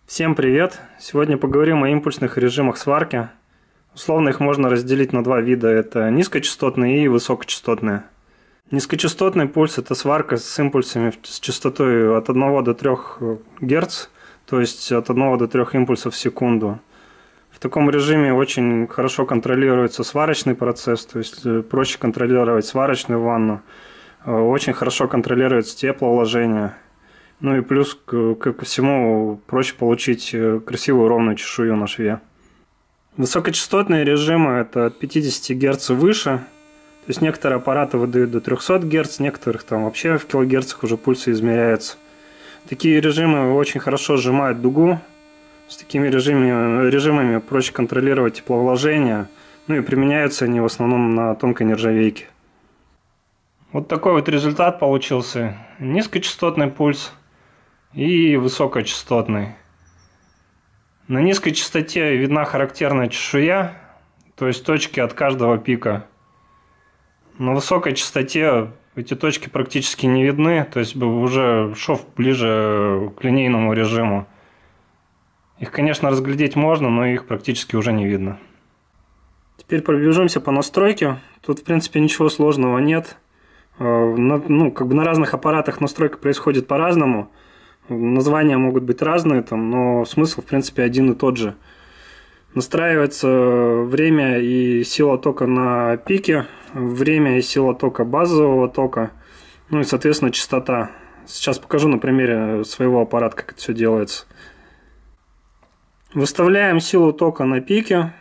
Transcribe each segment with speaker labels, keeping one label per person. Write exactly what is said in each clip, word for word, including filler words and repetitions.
Speaker 1: Всем привет! Сегодня поговорим о импульсных режимах сварки. Условно их можно разделить на два вида. Это низкочастотные и высокочастотные. Низкочастотный пульс – это сварка с импульсами с частотой от одного до трёх герц, то есть от одного до трёх импульсов в секунду. В таком режиме очень хорошо контролируется сварочный процесс, то есть проще контролировать сварочную ванну. Очень хорошо контролируется тепловложение. Ну и плюс ко всему проще получить красивую ровную чешую на шве. Высокочастотные режимы – это от пятидесяти герц и выше. То есть некоторые аппараты выдают до трёхсот герц, некоторых там вообще в килогерцах уже пульсы измеряются. Такие режимы очень хорошо сжимают дугу. С такими режимами, режимами проще контролировать тепловложение. Ну и применяются они в основном на тонкой нержавейке. Вот такой вот результат получился. Низкочастотный пульс и высокочастотный. На низкой частоте видна характерная чешуя, то есть точки от каждого пика. На высокой частоте эти точки практически не видны, то есть уже шов ближе к линейному режиму. Их, конечно, разглядеть можно, но их практически уже не видно. Теперь пробежимся по настройке. Тут, в принципе, ничего сложного нет. Ну, как бы на разных аппаратах настройка происходит по-разному. Названия могут быть разные, там, но смысл, в принципе, один и тот же. Настраивается время и сила тока на пике, время и сила тока базового тока, ну и, соответственно, частота. Сейчас покажу на примере своего аппарата, как это все делается. Выставляем силу тока на пике.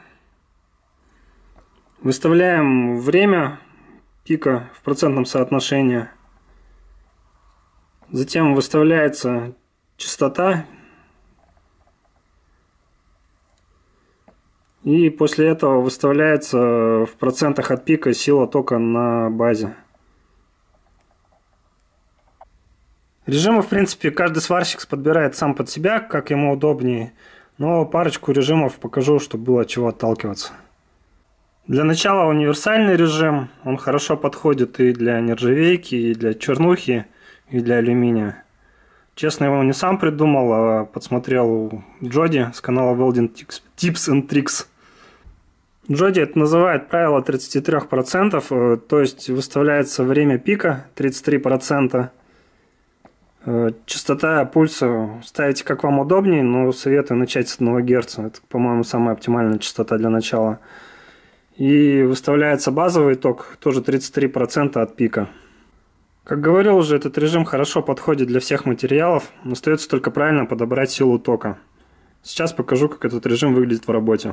Speaker 1: Выставляем время пика в процентном соотношении. Затем выставляется частота. И после этого выставляется в процентах от пика сила тока на базе. Режимы, в принципе, каждый сварщик подбирает сам под себя, как ему удобнее. Но парочку режимов покажу, чтобы было от чего отталкиваться. Для начала универсальный режим. Он хорошо подходит и для нержавейки, и для чернухи, и для алюминия. Честно, его не сам придумал, а подсмотрел у Джоди с канала Welding Tips and Tricks. Джоди это называет правило тридцати трёх процентов, то есть выставляется время пика тридцать три процента. Частота пульса ставите как вам удобнее, но советую начать с одного герца. Это, по-моему, самая оптимальная частота для начала. И выставляется базовый ток, тоже тридцать три процента от пика. Как говорил уже, этот режим хорошо подходит для всех материалов, остается только правильно подобрать силу тока. Сейчас покажу, как этот режим выглядит в работе.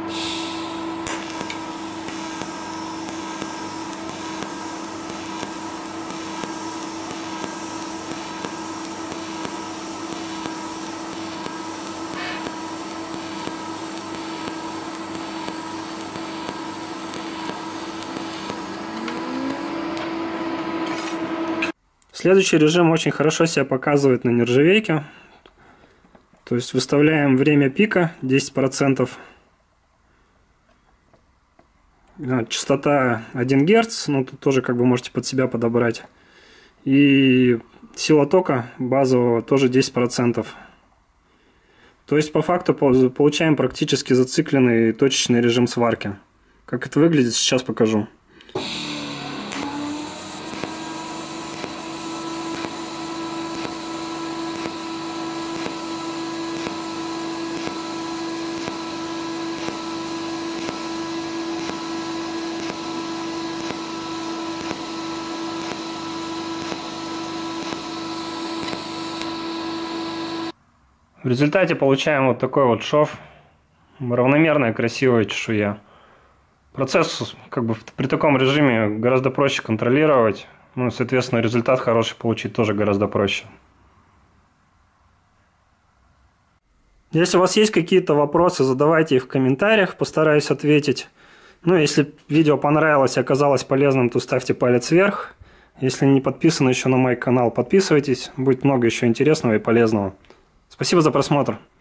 Speaker 1: Следующий режим очень хорошо себя показывает на нержавейке. То есть выставляем время пика десять процентов. Частота один герц, но тут тоже как бы можете под себя подобрать. И сила тока базового тоже десять процентов. То есть по факту получаем практически зацикленный точечный режим сварки. Как это выглядит, сейчас покажу. В результате получаем вот такой вот шов, равномерная красивая чешуя. Процесс как бы при таком режиме гораздо проще контролировать, ну и, соответственно, результат хороший получить тоже гораздо проще. Если у вас есть какие-то вопросы, задавайте их в комментариях, постараюсь ответить. Ну, если видео понравилось и оказалось полезным, то ставьте палец вверх. Если не подписаны еще на мой канал, подписывайтесь, будет много еще интересного и полезного. Спасибо за просмотр.